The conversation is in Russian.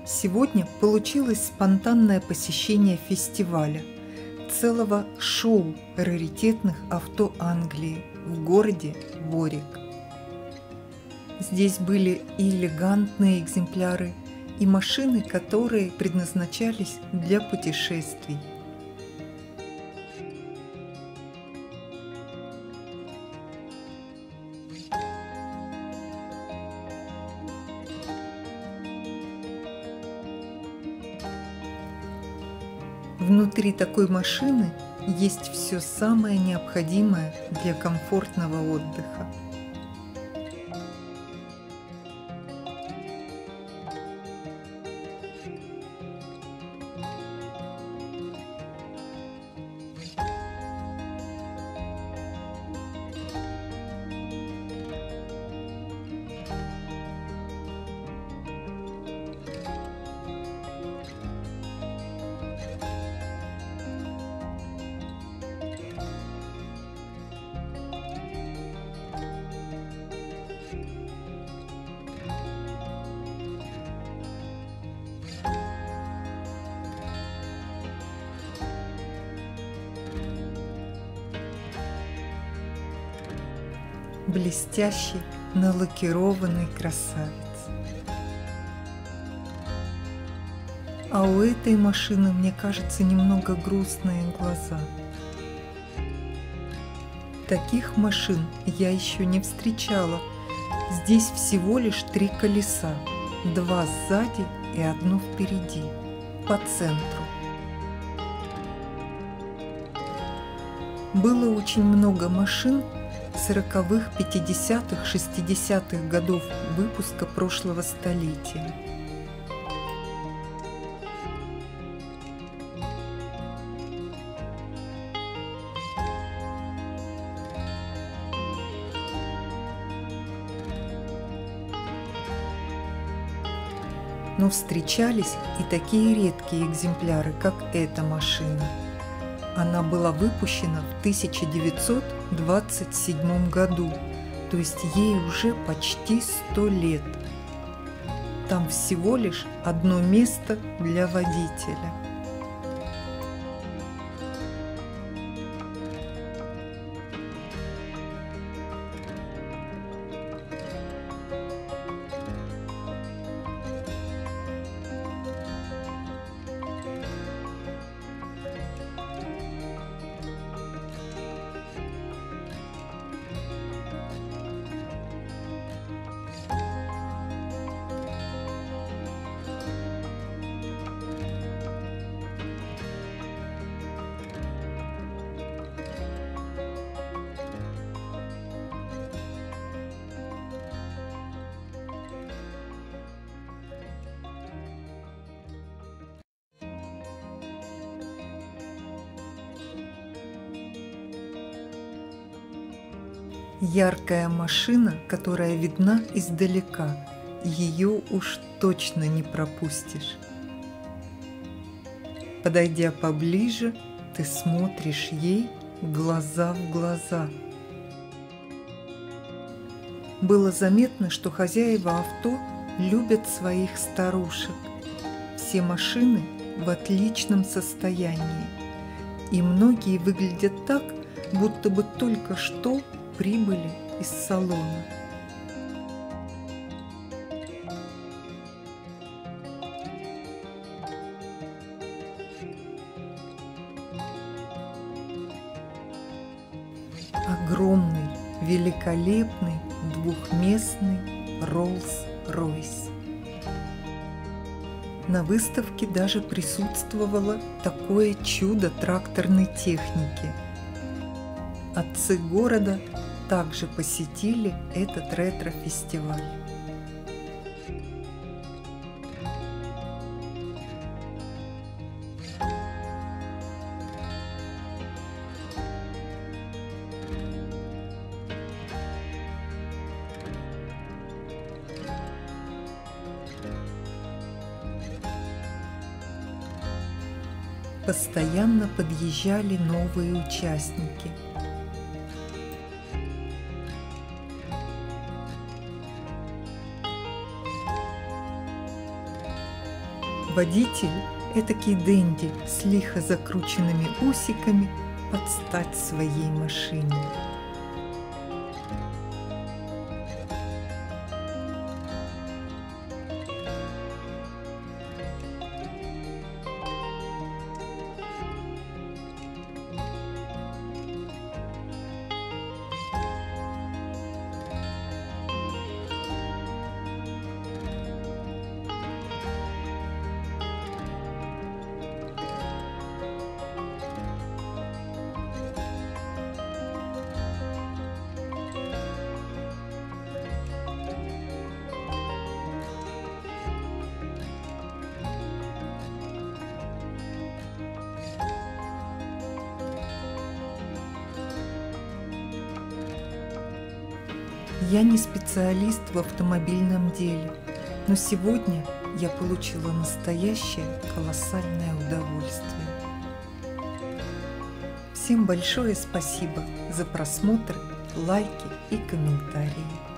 Сегодня получилось спонтанное посещение фестиваля, целого шоу раритетных авто Англии в городе Ворик. Здесь были и элегантные экземпляры, и машины, которые предназначались для путешествий. Внутри такой машины есть все самое необходимое для комфортного отдыха. Блестящий, налакированный красавец. А у этой машины, мне кажется, немного грустные глаза. Таких машин я еще не встречала. Здесь всего лишь 3 колеса, 2 сзади и 1 впереди, по центру. Было очень много машин 40-х, 50-х, 60-х годов выпуска прошлого столетия. Но встречались и такие редкие экземпляры, как эта машина. Она была выпущена в 1927 году, то есть ей уже почти 100 лет. Там всего лишь 1 место для водителя. Яркая машина, которая видна издалека, ее уж точно не пропустишь. Подойдя поближе, ты смотришь ей глаза в глаза. Было заметно, что хозяева авто любят своих старушек. Все машины в отличном состоянии, и многие выглядят так, будто бы только что прибыли из салона. Огромный, великолепный двухместный Rolls-Royce. На выставке даже присутствовало такое чудо тракторной техники. Отцы города также посетили этот ретро-фестиваль. Постоянно подъезжали новые участники. Водитель – этакий денди с лихо закрученными усиками под стать своей машине. Я не специалист в автомобильном деле, но сегодня я получила настоящее колоссальное удовольствие. Всем большое спасибо за просмотры, лайки и комментарии.